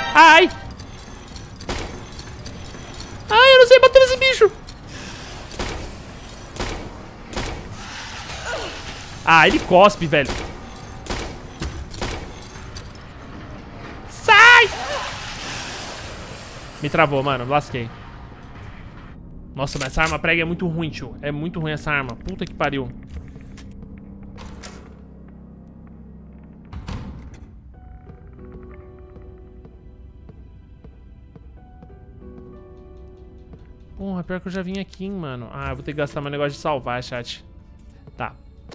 Ai! Ai, eu não sei bater nesse bicho! Ah, ele cospe, velho. Sai! Me travou, mano. Lasquei. Nossa, mas essa arma prega é muito ruim, tio. É muito ruim essa arma. Puta que pariu. Porra, pior que eu já vim aqui, hein, mano. Ah, eu vou ter que gastar meu negócio de salvar, chat. Tá.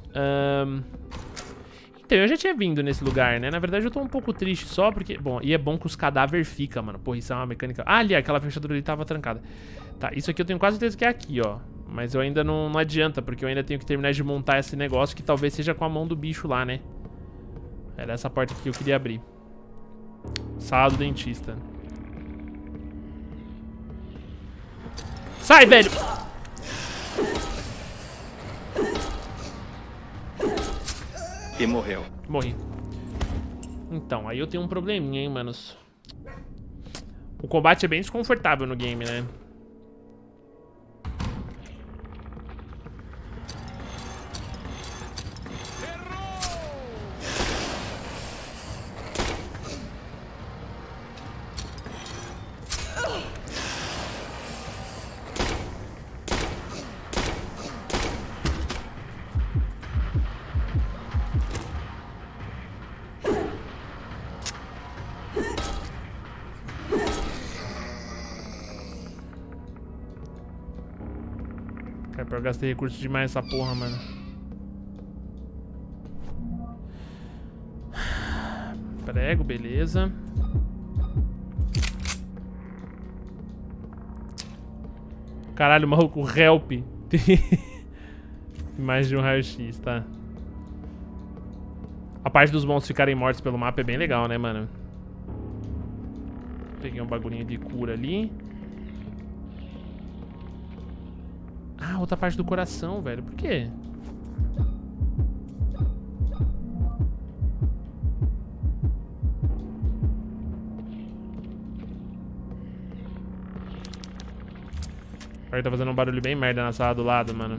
Então, eu já tinha vindo nesse lugar, né? Na verdade, eu tô um pouco triste só porque... Bom, e é bom que os cadáveres ficam, mano. Porra, isso é uma mecânica... Ah, ali, aquela fechadura ali tava trancada. Tá, isso aqui eu tenho quase certeza que é aqui, ó. Mas eu ainda não adianta, porque eu ainda tenho que terminar de montar esse negócio que talvez seja com a mão do bicho lá, né? Era essa porta aqui que eu queria abrir. Sala do dentista. Sai, velho! E morreu. Morri. Então, aí eu tenho um probleminha, hein, manos. O combate é bem desconfortável no game, né? Eu gastei recurso demais nessa porra, mano. Prego, beleza. Caralho, maluco, help. Mais de um raio-x, tá. A parte dos monstros ficarem mortos pelo mapa é bem legal, né, mano? Peguei um bagulhinho de cura ali. Ah, outra parte do coração, velho. Por quê? Ele tá fazendo um barulho bem merda na sala do lado, mano.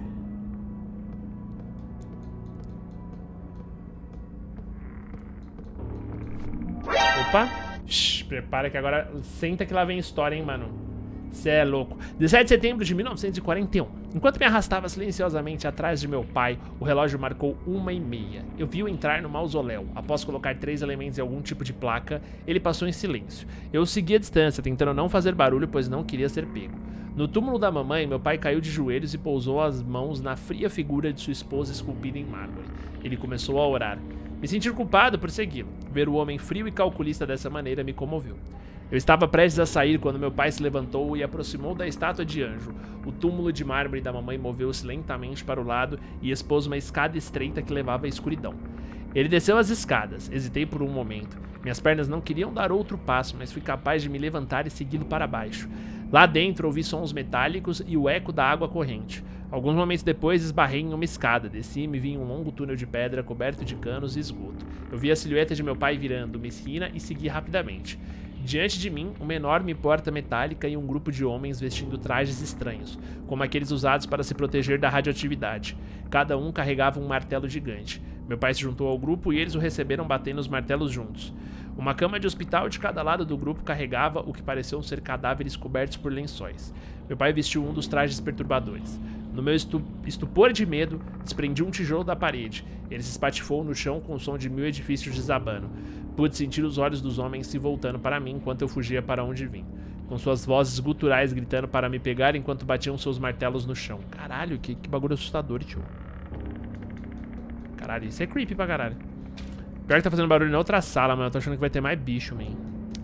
Opa. Shhh, prepara que agora... Senta que lá vem história, hein, mano. Cê é louco. 17 de setembro de 1941. Enquanto me arrastava silenciosamente atrás de meu pai, o relógio marcou 1h30. Eu vi-o entrar no mausoléu. Após colocar 3 elementos em algum tipo de placa, ele passou em silêncio. Eu o segui à distância, tentando não fazer barulho, pois não queria ser pego. No túmulo da mamãe, meu pai caiu de joelhos e pousou as mãos na fria figura de sua esposa esculpida em mármore. Ele começou a orar. Me sentir culpado por segui-lo. Ver o homem frio e calculista dessa maneira me comoveu. Eu estava prestes a sair quando meu pai se levantou e aproximou da estátua de anjo. O túmulo de mármore da mamãe moveu-se lentamente para o lado e expôs uma escada estreita que levava à escuridão. Ele desceu as escadas. Hesitei por um momento. Minhas pernas não queriam dar outro passo, mas fui capaz de me levantar e segui-lo para baixo. Lá dentro ouvi sons metálicos e o eco da água corrente. Alguns momentos depois esbarrei em uma escada, desci e me vi em um longo túnel de pedra coberto de canos e esgoto. Eu vi a silhueta de meu pai virando uma esquina e segui rapidamente. Diante de mim, uma enorme porta metálica e um grupo de homens vestindo trajes estranhos, como aqueles usados para se proteger da radioatividade. Cada um carregava um martelo gigante. Meu pai se juntou ao grupo e eles o receberam batendo os martelos juntos. Uma cama de hospital de cada lado do grupo carregava o que pareciam ser cadáveres cobertos por lençóis. Meu pai vestiu um dos trajes perturbadores. No meu estupor de medo, desprendi um tijolo da parede. Ele se espatifou no chão com o som de 1000 edifícios desabando. Pude sentir os olhos dos homens se voltando para mim enquanto eu fugia para onde vim. Com suas vozes guturais gritando para me pegar enquanto batiam seus martelos no chão. Caralho, que bagulho assustador, tio. Caralho, isso é creepy pra caralho. Pior que tá fazendo barulho na outra sala, mano. Eu tô achando que vai ter mais bicho, man.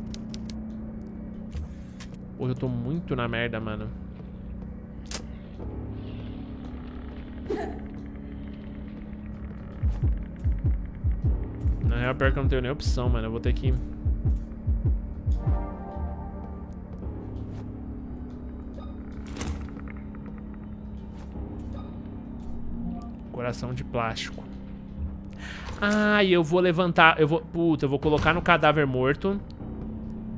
Porra, eu tô muito na merda, mano. Na real, pior que eu não tenho nem opção, mano. Eu vou ter que... Coração de plástico. Ah, e eu vou levantar... Puta, eu vou colocar no cadáver morto.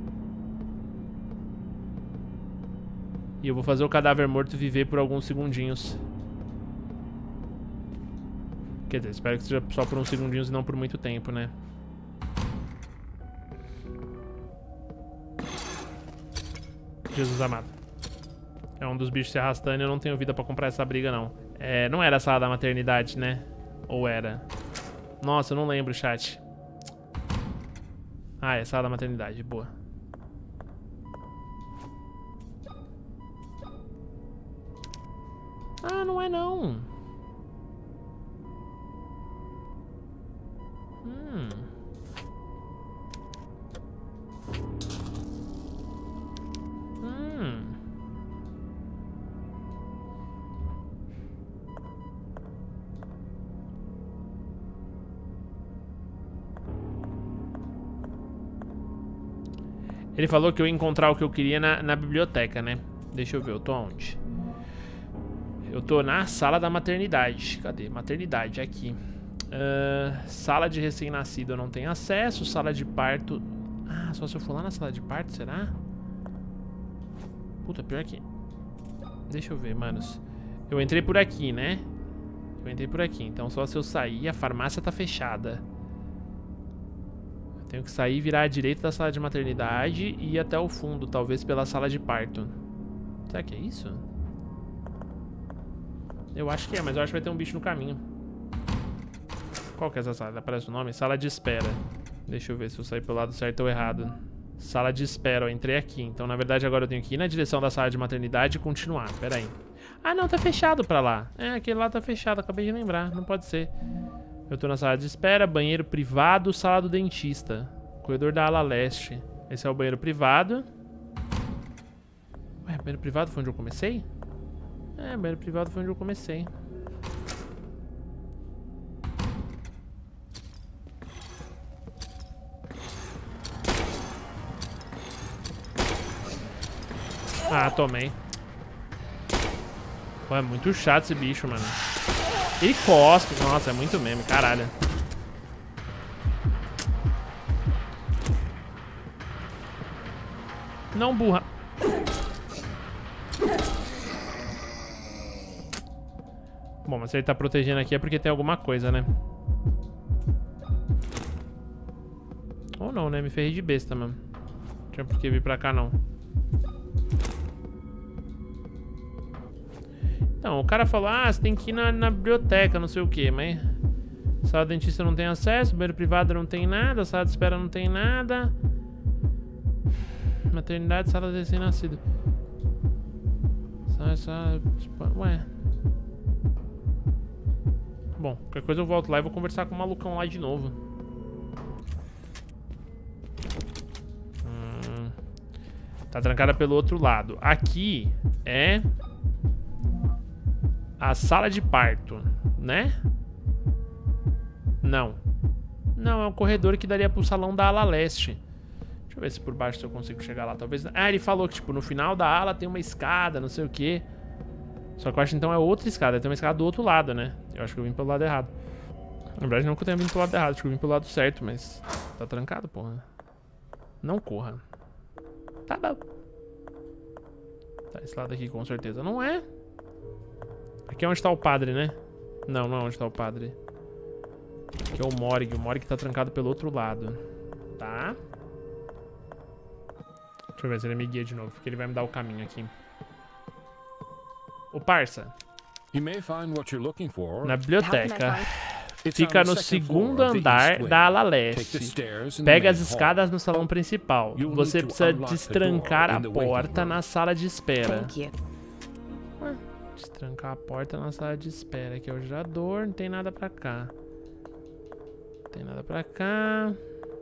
E eu vou fazer o cadáver morto viver por alguns segundinhos. Quer dizer, espero que seja só por uns segundinhos e não por muito tempo, né? Jesus amado. É um dos bichos se arrastando e eu não tenho vida pra comprar essa briga, não. É, não era a sala da maternidade, né? Ou era? Nossa, eu não lembro, chat. Ah, é a sala da maternidade, boa. Ah, não é não. Ele falou que eu ia encontrar o que eu queria na biblioteca, né? Deixa eu ver, eu tô onde? Eu tô na sala da maternidade. Cadê? Maternidade, aqui. Sala de recém-nascido eu não tenho acesso. Sala de parto... Ah, só se eu for lá na sala de parto, será? Puta, pior que... Deixa eu ver, manos. Eu entrei por aqui, né? Eu entrei por aqui, então só se eu sair, a farmácia tá fechada. Eu tenho que sair, virar à direita da sala de maternidade e ir até o fundo, talvez pela sala de parto. Será que é isso? Eu acho que é, mas eu acho que vai ter um bicho no caminho. Qual que é essa sala? Aparece o nome? Sala de espera. Deixa eu ver se eu sair pelo lado certo ou errado. Sala de espera, eu entrei aqui. Então, na verdade, agora eu tenho que ir na direção da sala de maternidade e continuar. Pera aí. Ah, não, tá fechado pra lá. É, aquele lá tá fechado, acabei de lembrar. Não pode ser. Eu tô na sala de espera, banheiro privado, sala do dentista. Corredor da ala leste. Esse é o banheiro privado. Ué, banheiro privado foi onde eu comecei? É, banheiro privado foi onde eu comecei. Ah, tomei. Pô, é muito chato esse bicho, mano. E cospe. Nossa, é muito meme, caralho. Não burra. Bom, mas se ele tá protegendo aqui é porque tem alguma coisa, né? Ou não, né? Me ferrei de besta, mano. Não tinha por que vir pra cá, não. Então, o cara falou, ah, você tem que ir na biblioteca, não sei o que, mas... Sala de dentista não tem acesso, banheiro privado não tem nada, sala de espera não tem nada. Maternidade, sala de recém-nascido. Ué. Bom, qualquer coisa eu volto lá e vou conversar com o malucão lá de novo. Tá trancada pelo outro lado. Aqui é... a sala de parto, né? Não. Não, é um corredor que daria pro salão da ala leste. Deixa eu ver se por baixo se eu consigo chegar lá. Talvez... Ah, ele falou que, tipo, no final da ala tem uma escada, não sei o quê. Só que eu acho que então é outra escada. Tem uma escada do outro lado, né? Eu acho que eu vim pelo lado errado. Na verdade, não que eu tenha vindo pelo lado errado. Acho que eu vim pelo lado certo, mas... Tá trancado, porra. Não corra. Tá bom. Tá, esse lado aqui com certeza não é. Aqui é onde tá o padre, né? Não, não é onde tá o padre. Aqui é o morgue. O morgue tá trancado pelo outro lado. Tá. Deixa eu ver se ele me guia de novo, porque ele vai me dar o caminho aqui. Ô, parça. Na biblioteca. Fica no segundo andar da ala leste. Pega as escadas no salão principal. Você precisa destrancar a porta na sala de espera. Destrancar a porta na sala de espera. Aqui é o gerador, não tem nada pra cá. Não tem nada pra cá.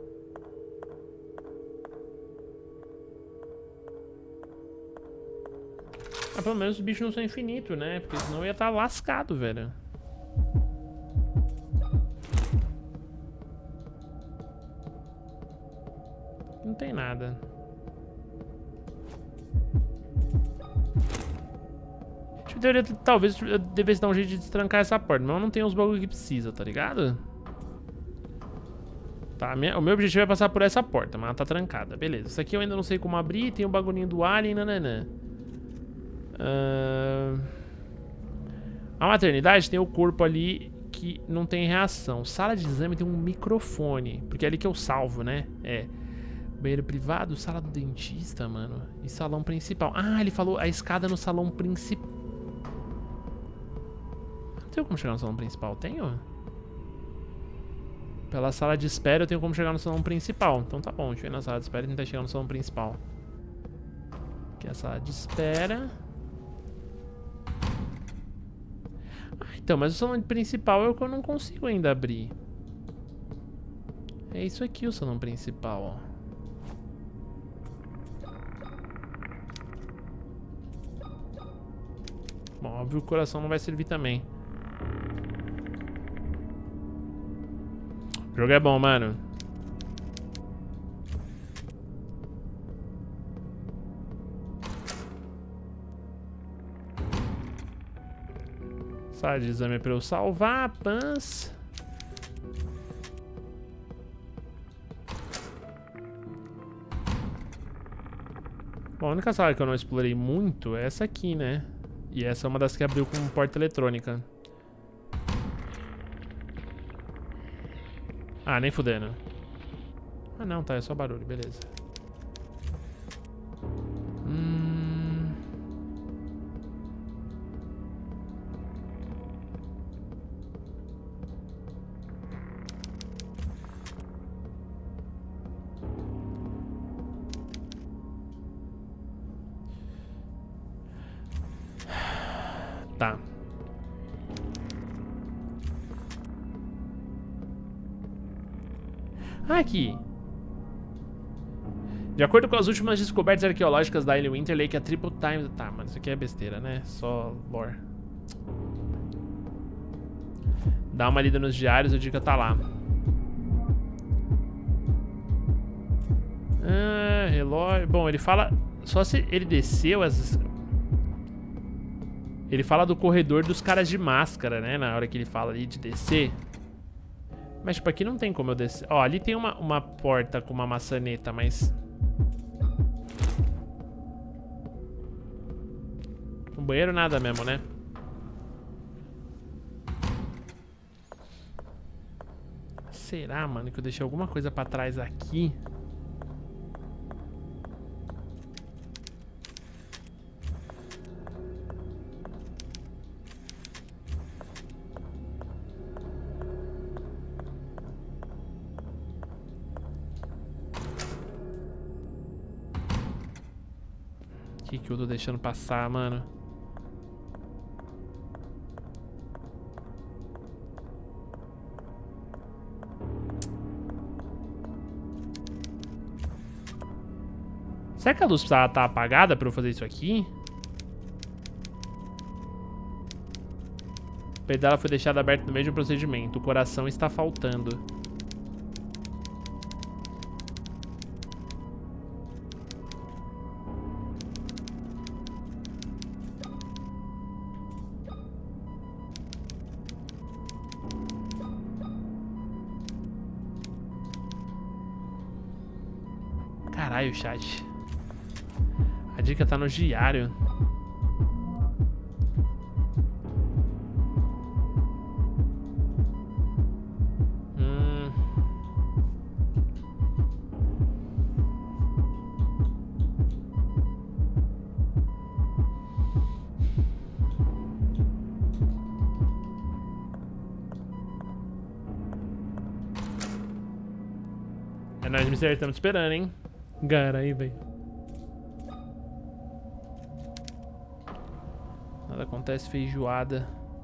Ah, pelo menos os bichos não são infinitos, né? Porque senão eu ia estar lascado, velho. Não tem nada. Talvez eu devesse dar um jeito de destrancar essa porta, mas eu não tenho os bagulho que precisa, tá ligado? Tá, o meu objetivo é passar por essa porta, mas ela tá trancada. Beleza, isso aqui eu ainda não sei como abrir, tem o bagulhinho do alien, nananã. A maternidade tem o corpo ali que não tem reação. Sala de exame tem um microfone, porque é ali que eu salvo, né? É. Banheiro privado, sala do dentista, mano. E salão principal. Ah, ele falou a escada no salão principal. Não tenho como chegar no salão principal, tenho? Pela sala de espera eu tenho como chegar no salão principal. Então tá bom, deixa eu ir na sala de espera e tentar chegar no salão principal. Aqui é a sala de espera. Ah, então, mas o salão principal é o que eu não consigo ainda abrir. É isso aqui o salão principal, ó. Bom, óbvio que o coração não vai servir também. O jogo é bom, mano. Sala de exame pra eu salvar, pans. Bom, a única sala que eu não explorei muito é essa aqui, né? E essa é uma das que abriu com porta eletrônica. Ah, nem fudendo. Ah, não, tá, é só barulho, beleza. Tá. Aqui. De acordo com as últimas descobertas arqueológicas da Ilha Winter Lake, a Triple Time... Tá, mas isso aqui é besteira, né? Só lore. Dá uma lida nos diários, a dica tá lá. Ah, relógio... Bom, ele fala... Só se ele desceu as... Ele fala do corredor dos caras de máscara, né? Na hora que ele fala ali de descer. Mas, tipo, aqui não tem como eu descer. Ó, ali tem uma porta com uma maçaneta, mas... No banheiro nada mesmo, né? Será, mano, que eu deixei alguma coisa pra trás aqui? O que eu tô deixando passar, mano? Será que a luz precisava estar apagada pra eu fazer isso aqui? O peito dela foi deixado aberto no meio de um procedimento. O coração está faltando. Caralho, chat. A dica tá no diário. É nóis, Mister. Estamos te esperando, hein? Caralho, velho. Nada acontece, feijoada.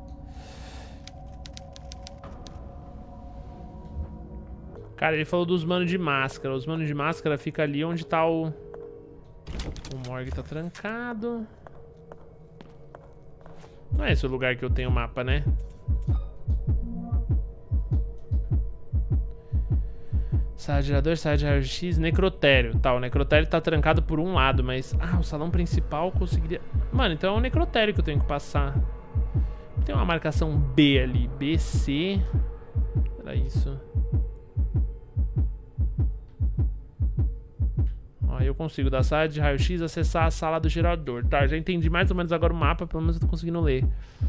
Cara, ele falou dos manos de máscara. Os manos de máscara fica ali onde tá o... O morgue tá trancado. Não é esse o lugar que eu tenho o mapa, né? Sala de gerador, sala de raio-x, necrotério. Tá, o necrotério tá trancado por um lado, mas... Ah, o salão principal conseguiria... Mano, então é o necrotério que eu tenho que passar. Tem uma marcação B ali. BC... Era isso. Ó, Ó, aí eu consigo da sala de raio-x acessar a sala do gerador. Tá, já entendi mais ou menos agora o mapa, pelo menos eu tô conseguindo ler.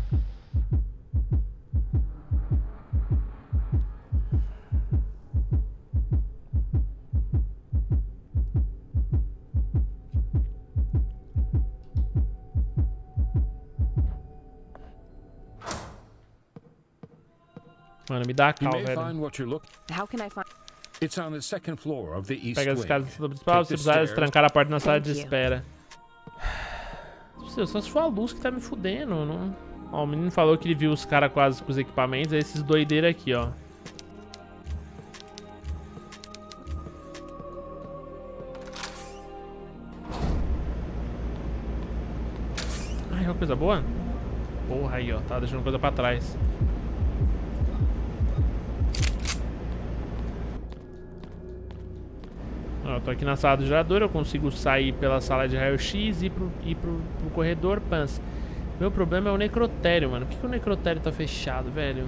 Mano, me dá a cal, velho. How can I find? It's on the second floor of the east Pega as wing. casas principal, se precisar trancar a porta na sala de espera. Só se for a luz que tá me fudendo, não... Ó, o menino falou que ele viu os caras quase com os equipamentos, é esses doideiros aqui, ó. Ai, é uma coisa boa? Porra, aí, ó, tá deixando coisa pra trás. Eu tô aqui na sala do gerador, eu consigo sair pela sala de raio-x e ir pro corredor Pans. Meu problema é o necrotério, mano. Por que o necrotério tá fechado, velho?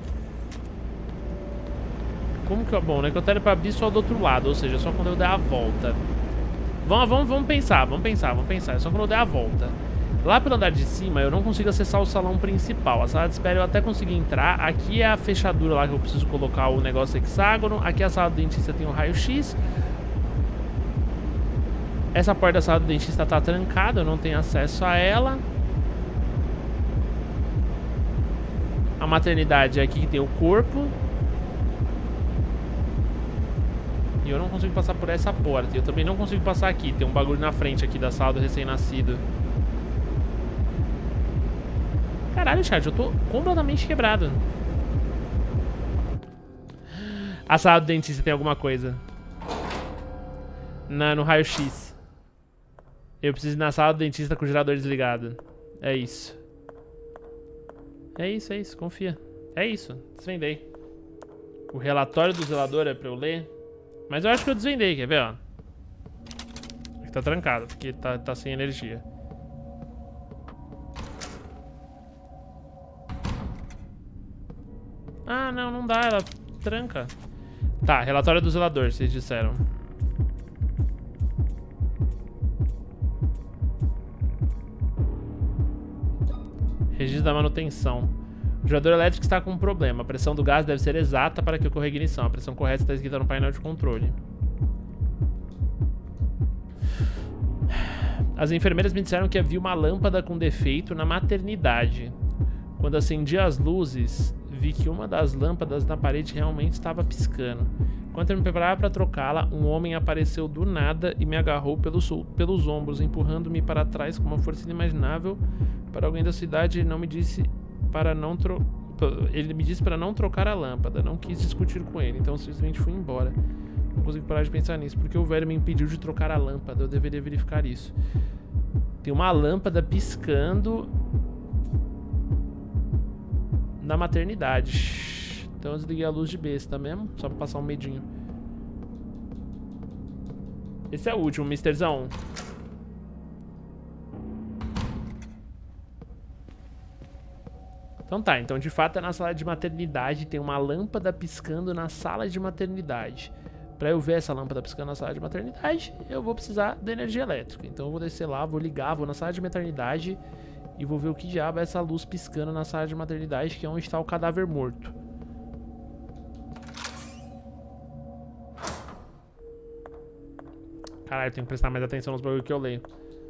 Como que... Bom, o necrotério é pra abrir só do outro lado, ou seja, só quando eu der a volta. Vamos pensar. É só quando eu der a volta. Lá pelo andar de cima, eu não consigo acessar o salão principal. A sala de espera eu até consegui entrar. Aqui é a fechadura lá que eu preciso colocar o negócio hexágono. Aqui é a sala do dentista, tem o raio-x. Essa porta da sala do dentista tá trancada, eu não tenho acesso a ela. A maternidade é aqui que tem o corpo. E eu não consigo passar por essa porta. Eu também não consigo passar aqui. Tem um bagulho na frente aqui da sala do recém-nascido. Caralho, chat, eu tô completamente quebrado. A sala do dentista tem alguma coisa. No raio-x. Eu preciso ir na sala do dentista com o gerador desligado. É isso. É isso, confia. É isso, desvendei. O relatório do zelador é pra eu ler. Mas eu acho que eu desvendei, quer ver, ó. Aqui tá trancado, porque tá sem energia. Ah, não dá, ela tranca. Tá, relatório do zelador, vocês disseram. Registro da manutenção. O gerador elétrico está com um problema. A pressão do gás deve ser exata para que ocorra ignição. A pressão correta está escrita no painel de controle. As enfermeiras me disseram que havia uma lâmpada com defeito na maternidade. Quando acendi as luzes, vi que uma das lâmpadas na parede realmente estava piscando. Enquanto eu me preparava para trocá-la, um homem apareceu do nada e me agarrou pelos ombros, empurrando-me para trás com uma força inimaginável. Para alguém da cidade, ele me disse para não trocar a lâmpada. Não quis discutir com ele, então simplesmente fui embora. Não consigo parar de pensar nisso, porque o velho me impediu de trocar a lâmpada. Eu deveria verificar isso. Tem uma lâmpada piscando na maternidade. Então eu desliguei a luz de besta mesmo, só pra passar um medinho. Esse é o último, Misterzão. Então tá, então de fato é na sala de maternidade. Tem uma lâmpada piscando na sala de maternidade. Pra eu ver essa lâmpada piscando na sala de maternidade, eu vou precisar da energia elétrica. Então eu vou descer lá, vou ligar, vou na sala de maternidade e vou ver o que diabo é essa luz piscando na sala de maternidade, que é onde está o cadáver morto. Caralho, eu tenho que prestar mais atenção nos bagulhos que eu leio.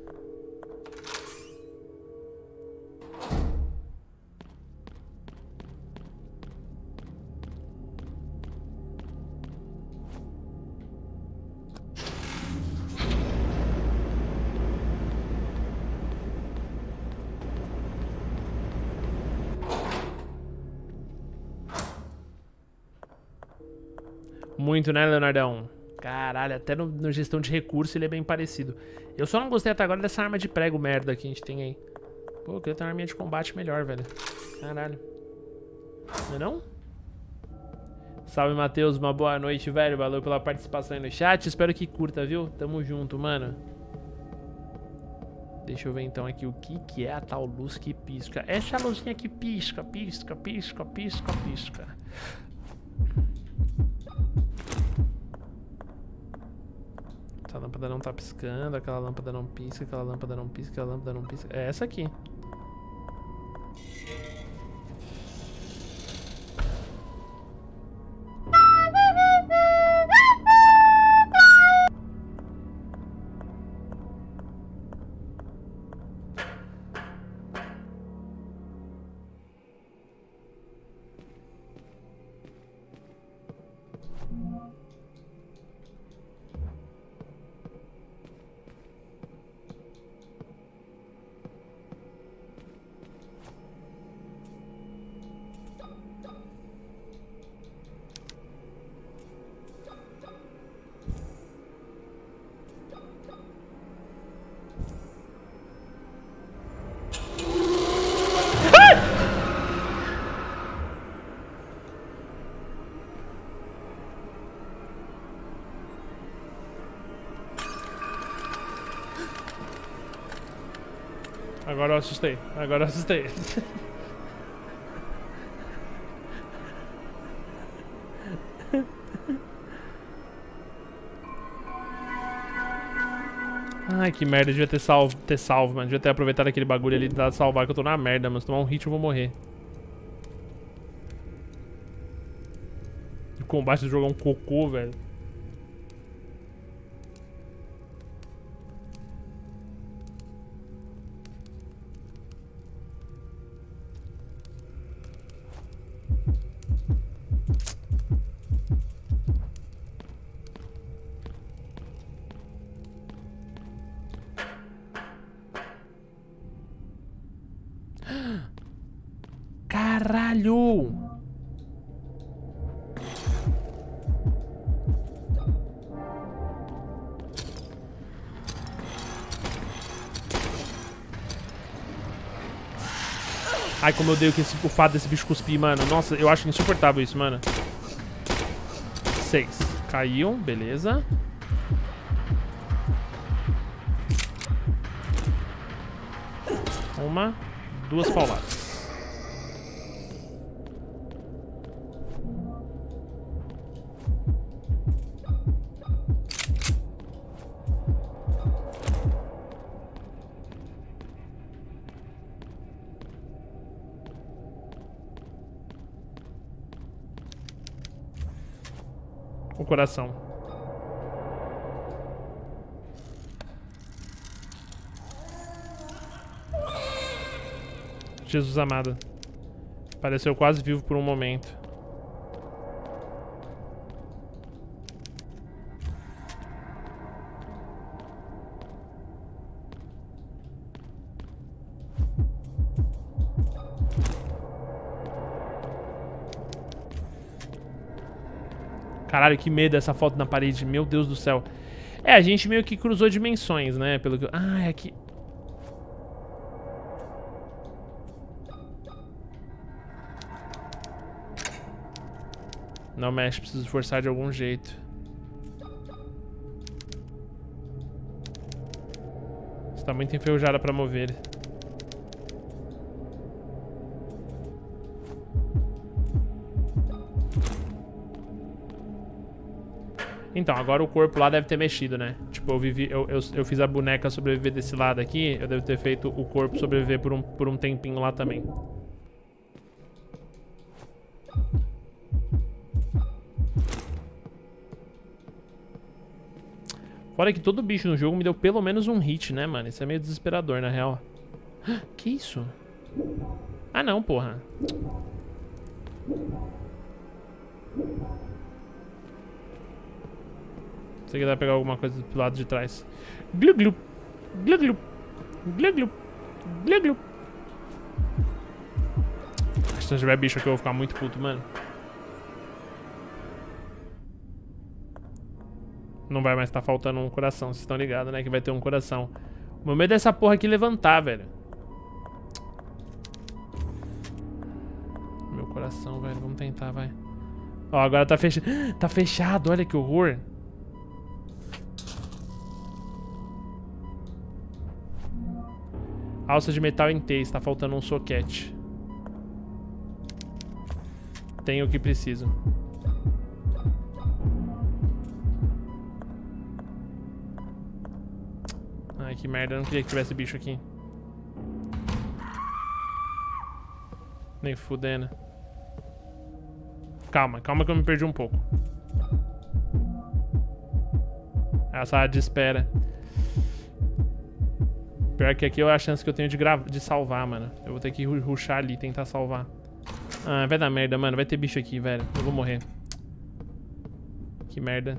Muito, né, Leonardão? Caralho, até no gestão de recurso ele é bem parecido. Eu só não gostei até agora dessa arma de prego merda que a gente tem aí. Pô, eu queria ter uma arminha de combate melhor, velho. Caralho. Não é não? Salve, Matheus. Uma boa noite, velho. Valeu pela participação aí no chat. Espero que curta, viu? Tamo junto, mano. Deixa eu ver então aqui o que é a tal luz que pisca. Essa luzinha que pisca, pisca, pisca, pisca, pisca. Essa lâmpada lâmpada não tá piscando, aquela lâmpada não pisca, aquela lâmpada não pisca, aquela lâmpada não pisca. É essa aqui. Agora eu assustei. Agora eu assustei. Ai, que merda. Eu devia ter salvo, mano. Devia ter aproveitado aquele bagulho ali e dado salvar, que eu tô na merda, mano. Se tomar um hit eu vou morrer. O combate do jogo é um cocô, velho. Caralho! Ai, como eu odeio o fato desse bicho cuspir, mano. Nossa, eu acho insuportável isso, mano. 6. Caiu, beleza. Uma, 2 pauladas. O coração. Jesus amado. Pareceu quase vivo por um momento. Caralho, que medo essa foto na parede. Meu Deus do céu. É, a gente meio que cruzou dimensões, né? Pelo que... Ah, é aqui. Não mexe, preciso forçar de algum jeito. Você tá muito enferrujada pra mover. Então, agora o corpo lá deve ter mexido, né? Tipo, eu fiz a boneca sobreviver desse lado aqui. Eu devo ter feito o corpo sobreviver por um tempinho lá também. Fora que todo bicho no jogo me deu pelo menos um hit, né, mano? Isso é meio desesperador, na real. Que isso? Ah, não, porra. Você quer pegar alguma coisa do lado de trás. Glu glu. Glu glu. Glu glu. Glu glu. Se tiver bicho aqui eu vou ficar muito puto, mano. Não vai mais estar faltando um coração, vocês estão ligados, né? Que vai ter um coração. O meu medo é essa porra aqui levantar, velho. Meu coração, velho. Vamos tentar, vai. Ó, agora tá fechado. Tá fechado, olha que horror. Alça de metal em T, está faltando um soquete. Tenho o que preciso. Ai, que merda, eu não queria que tivesse bicho aqui. Nem fudendo. Calma que eu me perdi um pouco. É a sala de espera. Pior que aqui é a chance que eu tenho de salvar, mano. Eu vou ter que rushar ali e tentar salvar. Ah, vai dar merda, mano. Vai ter bicho aqui, velho. Eu vou morrer. Que merda.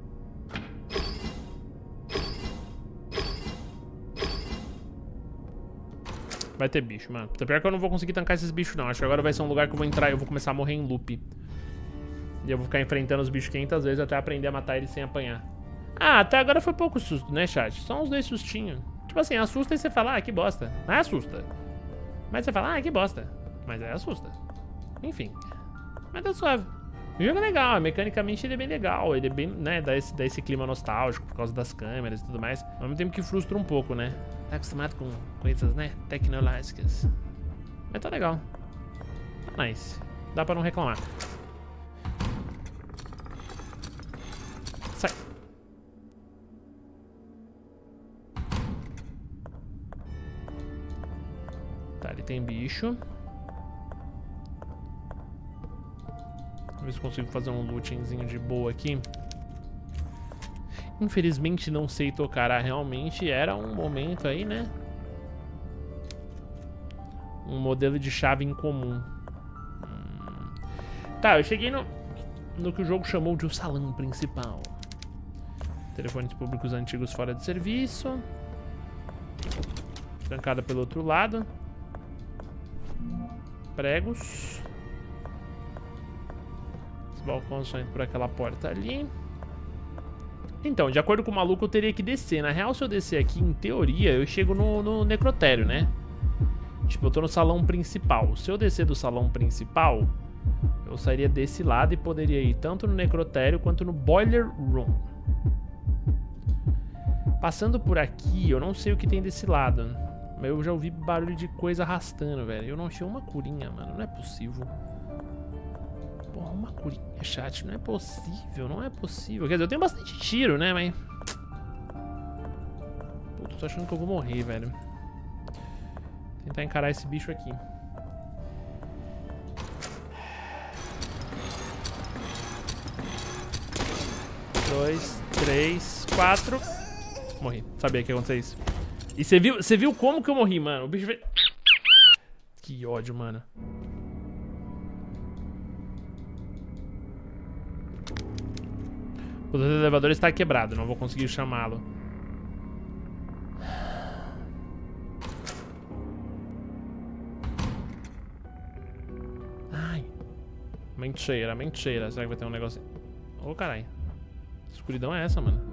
Vai ter bicho, mano. Pior que eu não vou conseguir tancar esses bichos, não. Acho que agora vai ser um lugar que eu vou entrar e eu vou começar a morrer em loop. E eu vou ficar enfrentando os bichos 500 vezes até aprender a matar eles sem apanhar. Ah, até agora foi pouco susto, né, chat? Só uns 2 sustinhos. Tipo assim, assusta e você fala, ah, que bosta. Não é assusta. Mas você fala, ah, que bosta. Mas é assusta. Enfim. Mas tá suave. O jogo é legal, mecanicamente ele é bem legal. Ele é bem, né, dá esse clima nostálgico por causa das câmeras e tudo mais. Ao mesmo tempo que frustra um pouco, né? Tá acostumado com coisas, né, tecnológicas. Mas tá legal. Tá nice. Dá pra não reclamar. Sai. Tá, ali tem bicho. Vamos ver se consigo fazer um lootingzinho de boa aqui. Infelizmente não sei tocar. Ah, realmente era um momento aí, né? Um modelo de chave incomum. Tá, eu cheguei no que o jogo chamou de o salão principal. Telefones públicos antigos fora de serviço. Trancada pelo outro lado. Pregos. Os balcões só indo por aquela porta ali. Então, de acordo com o maluco, eu teria que descer. Na real, se eu descer aqui, em teoria, eu chego no necrotério, né? Tipo, eu tô no salão principal. Se eu descer do salão principal, eu sairia desse lado e poderia ir tanto no necrotério quanto no boiler room. Passando por aqui, eu não sei o que tem desse lado. Mas eu já ouvi barulho de coisa arrastando, velho. Eu não achei uma curinha, mano. Não é possível. Porra, uma curinha, chat. Não é possível, não é possível. Quer dizer, eu tenho bastante tiro, né, mas... Puta, tô achando que eu vou morrer, velho. Tentar encarar esse bicho aqui. Dois, 3, 4. Morri. Sabia que ia acontecer isso. E você viu como que eu morri, mano? O bicho veio... Que ódio, mano. O elevador está quebrado. Não vou conseguir chamá-lo. Ai. Mentira, mentira. Será que vai ter um negócio... Ô, caralho. Que escuridão é essa, mano?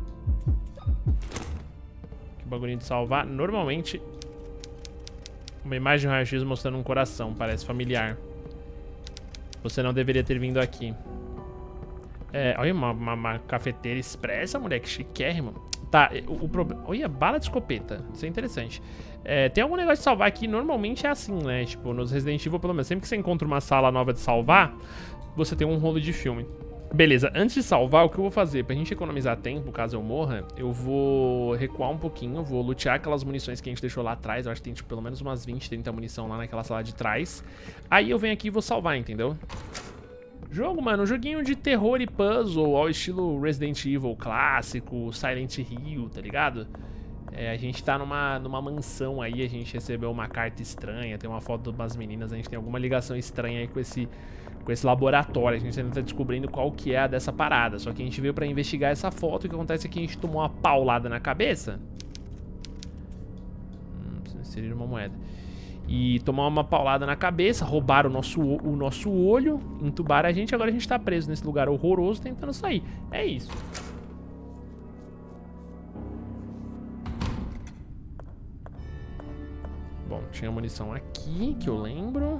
Que bagulhinho de salvar. Normalmente... Uma imagem de raio-x mostrando um coração. Parece familiar. Você não deveria ter vindo aqui. É, olha, uma cafeteira expressa, moleque. Chiquérrimo. Tá, o problema... Olha, bala de escopeta. Isso é interessante. É, tem algum negócio de salvar aqui. Normalmente é assim, né? Tipo, nos Resident Evil, pelo menos. Sempre que você encontra uma sala nova de salvar, você tem um rolo de filme. Beleza, antes de salvar, o que eu vou fazer? Pra gente economizar tempo, caso eu morra, eu vou recuar um pouquinho, vou lutear aquelas munições que a gente deixou lá atrás. Eu acho que tem tipo, pelo menos umas 20, 30 munição lá naquela sala de trás. Aí eu venho aqui e vou salvar, entendeu? Jogo, mano, um joguinho de terror e puzzle ao estilo Resident Evil clássico, Silent Hill, tá ligado? É, a gente tá numa mansão aí, a gente recebeu uma carta estranha, tem uma foto de umas meninas, a gente tem alguma ligação estranha aí com esse laboratório. A gente ainda tá descobrindo qual que é a dessa parada. Só que a gente veio pra investigar essa foto. O que acontece é que a gente tomou uma paulada na cabeça. Preciso inserir uma moeda. E tomar uma paulada na cabeça, roubaram o nosso olho, entubaram a gente. Agora a gente tá preso nesse lugar horroroso tentando sair. É isso. Bom, tinha munição aqui que eu lembro.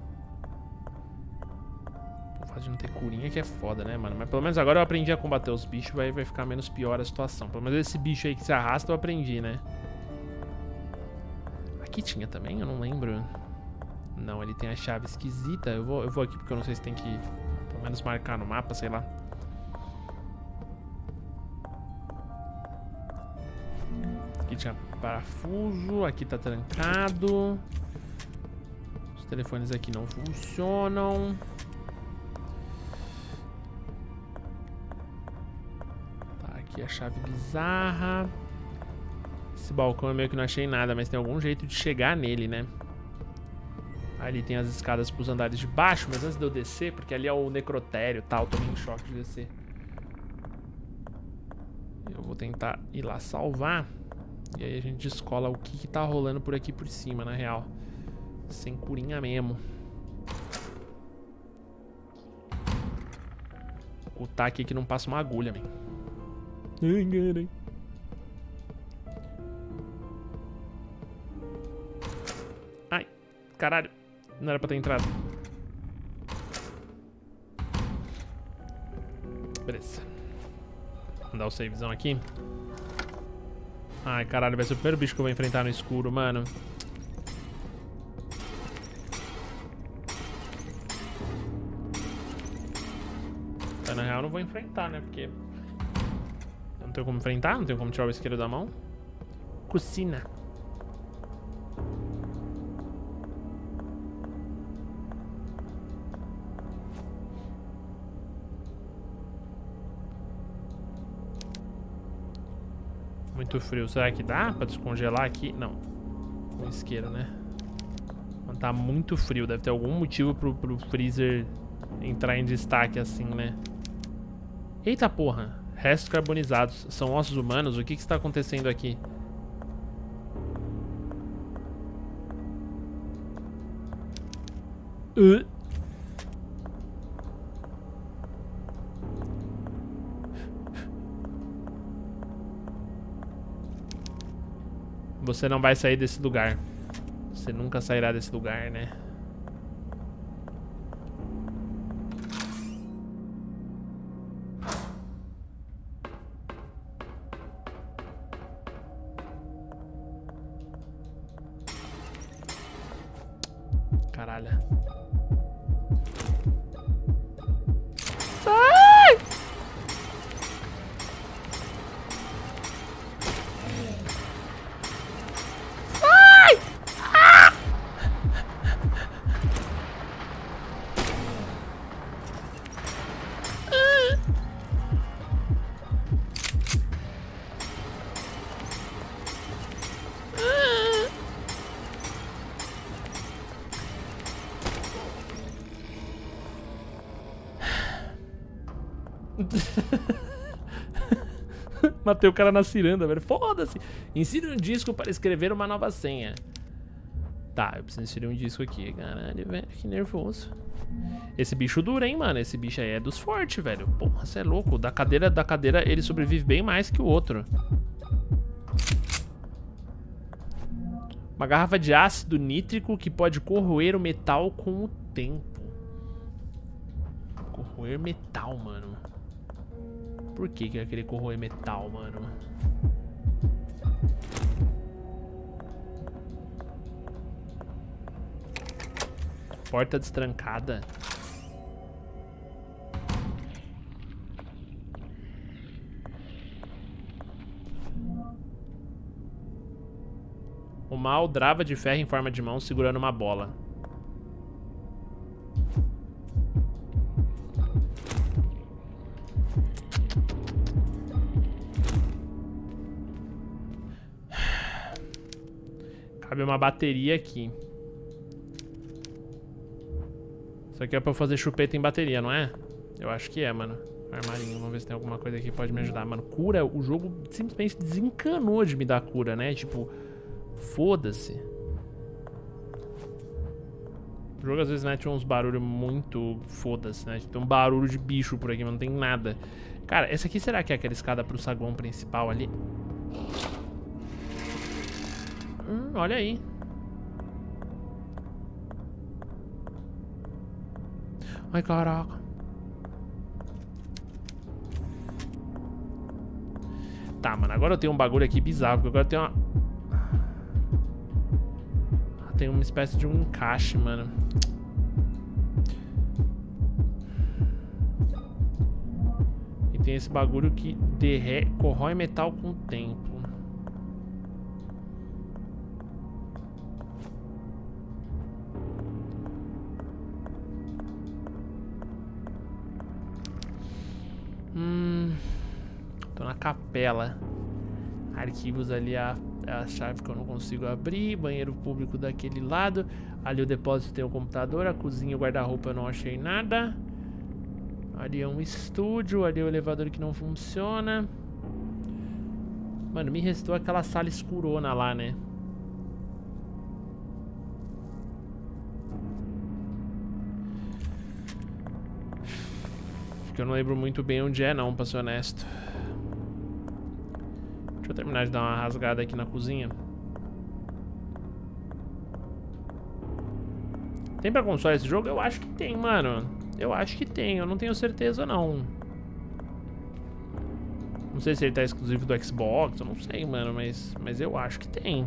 De não ter curinha que é foda, né, mano? Mas pelo menos agora eu aprendi a combater os bichos. Vai ficar menos pior a situação. Pelo menos esse bicho aí que se arrasta eu aprendi, né? Aqui tinha também? Eu não lembro. Não, ele tem a chave esquisita. Eu vou aqui porque eu não sei se tem que pelo menos marcar no mapa, sei lá. Aqui tinha parafuso, aqui tá trancado. Os telefones aqui não funcionam. Tá, aqui a chave bizarra. Esse balcão eu meio que não achei nada, mas tem algum jeito de chegar nele, né? Ali tem as escadas pros andares de baixo, mas antes de eu descer, porque ali é o necrotério e tal, tô meio em choque de descer. Eu vou tentar ir lá salvar. E aí a gente descola o que tá rolando por aqui por cima, na real. Sem curinha mesmo. Vou ocultar aqui que não passa uma agulha, man. Enganei. Ai, caralho. Não era pra ter entrado. Beleza. Vou dar o savezão aqui. Ai, caralho, vai ser o primeiro bicho que eu vou enfrentar no escuro, mano. Na real, eu não vou enfrentar, né? Porque eu não tenho como enfrentar, não tenho como tirar o isqueiro da mão. Cucina. Muito frio. Será que dá pra descongelar aqui? Não. Com isqueiro, né? Mas tá muito frio. Deve ter algum motivo pro freezer entrar em destaque assim, né? Eita porra. Restos carbonizados. São ossos humanos? O que está acontecendo aqui? Você não vai sair desse lugar. Você nunca sairá desse lugar, né? Caralho. Sai! Sai! Ah! Matei o cara na ciranda, velho. Foda-se. Insira um disco para escrever uma nova senha. Tá, eu preciso inserir um disco aqui. Caralho, velho. Que nervoso. Esse bicho dura, hein, mano. Esse bicho aí é dos fortes, velho. Porra, você é louco. Da cadeira, ele sobrevive bem mais que o outro. Uma garrafa de ácido nítrico que pode corroer o metal com o tempo. Corroer metal, mano. Por que eu ia querer corroer metal, mano? Porta destrancada. Uma aldrava de ferro em forma de mão segurando uma bola. Cabe uma bateria aqui. Isso aqui é pra eu fazer chupeta em bateria, não é? Eu acho que é, mano. Armarinho, vamos ver se tem alguma coisa aqui que pode me ajudar. Mano, cura, o jogo simplesmente desencanou de me dar cura, né? Tipo, foda-se. O jogo às vezes mete uns barulhos muito foda-se, né? Tem um barulho de bicho por aqui, mas não tem nada. Cara, essa aqui será que é aquela escada pro saguão principal ali? Olha aí. Ai, caraca. Tá, mano, agora eu tenho um bagulho aqui bizarro, porque agora eu tenho uma... Tem uma espécie de um encaixe, mano. E tem esse bagulho que corrói metal com o tempo. Tô na capela. Arquivos ali, é a chave que eu não consigo abrir. Banheiro público daquele lado. Ali o depósito tem o computador. A cozinha, o guarda-roupa eu não achei nada. Ali é um estúdio. Ali é o elevador que não funciona. Mano, me restou aquela sala escurona lá, né? Que eu não lembro muito bem onde é não, pra ser honesto. Deixa eu terminar de dar uma rasgada aqui na cozinha. Tem pra console esse jogo? Eu acho que tem, mano. Eu acho que tem, eu não tenho certeza não. Não sei se ele tá exclusivo do Xbox, eu não sei, mano, mas eu acho que tem.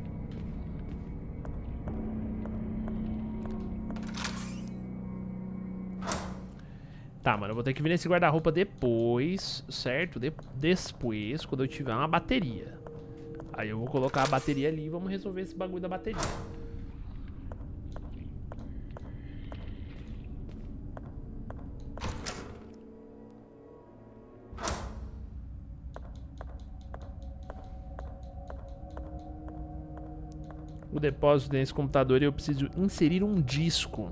Tá, mano, eu vou ter que vir nesse guarda-roupa depois, certo? Depois, quando eu tiver uma bateria. Aí eu vou colocar a bateria ali e vamos resolver esse bagulho da bateria. O depósito desse computador e eu preciso inserir um disco.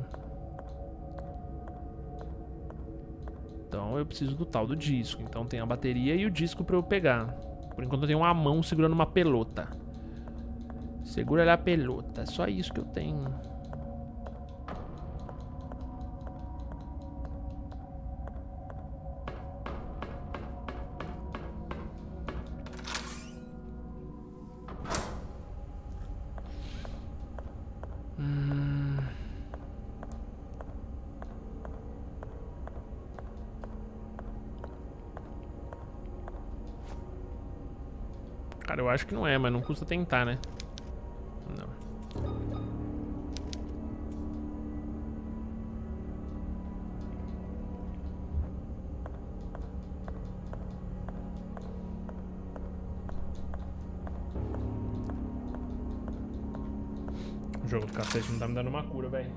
Então eu preciso do tal do disco. Então tem a bateria e o disco pra eu pegar. Por enquanto eu tenho uma mão segurando uma pelota. Segura ali a pelota. É só isso que eu tenho. Cara, eu acho que não é, mas não custa tentar, né? Não. O jogo do cacete não tá me dando uma cura, velho.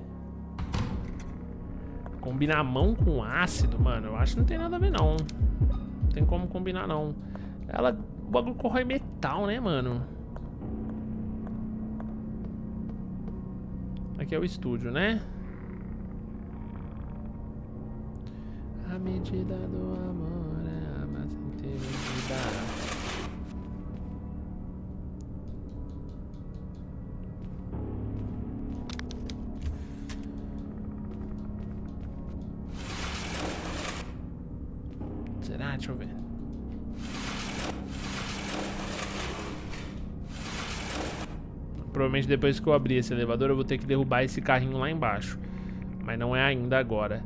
Combinar mão com ácido, mano, eu acho que não tem nada a ver, não. Não tem como combinar, não. O bagulho corrói metal, né, mano? Aqui é o estúdio, né? A medida do amor é a mais inteira. Será? Deixa eu ver. Provavelmente depois que eu abrir esse elevador eu vou ter que derrubar esse carrinho lá embaixo. Mas não é ainda agora.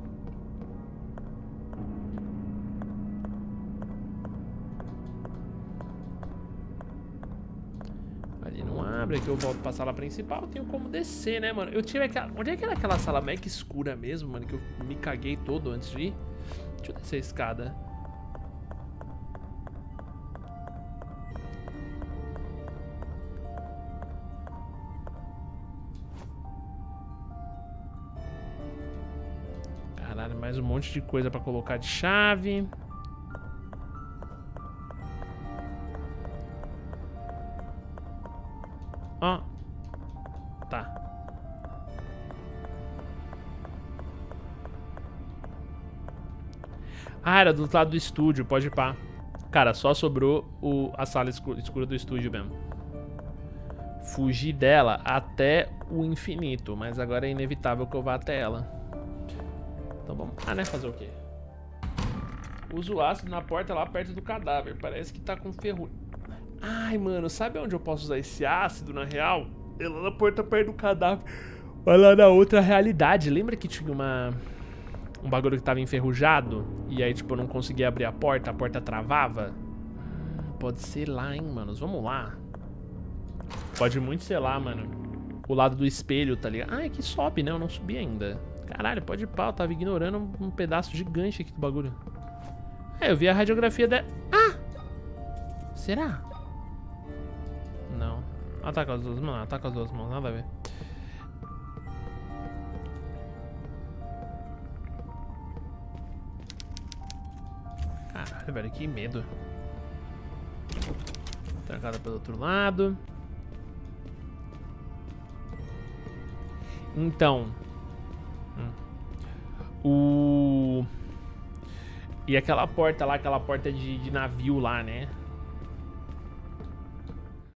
Ali não abre, aqui eu volto pra sala principal. Eu tenho como descer, né, mano? Eu tive aquela... Onde é que era aquela sala mega escura mesmo, mano? Que eu me caguei todo antes de ir. Deixa eu descer a escada. Caralho, mais um monte de coisa pra colocar de chave. Ó. Tá. Ah, era do lado do estúdio, pode ir pá. Cara, só sobrou a sala escura do estúdio mesmo. Fugi dela até o infinito, mas agora é inevitável que eu vá até ela. Então vamos lá, né? Fazer o quê? Uso ácido na porta lá perto do cadáver. Parece que tá com ferrugem. Ai, mano, sabe onde eu posso usar esse ácido, na real? É lá na porta perto do cadáver. Vai lá na outra realidade. Lembra que tinha um bagulho que tava enferrujado? E aí, tipo, eu não conseguia abrir a porta travava? Pode ser lá, hein, manos? Vamos lá. Pode muito ser lá, mano. O lado do espelho, tá ligado? Ah, aqui sobe, né? Eu não subi ainda. Caralho, pode ir pá, eu tava ignorando um pedaço gigante aqui do bagulho. É, eu vi a radiografia da... Ah! Será? Não. Ataca as duas mãos, ataca as duas mãos, nada a ver. Caralho, velho, que medo. Trancada pelo outro lado. Então. E aquela porta lá, aquela porta de navio lá, né?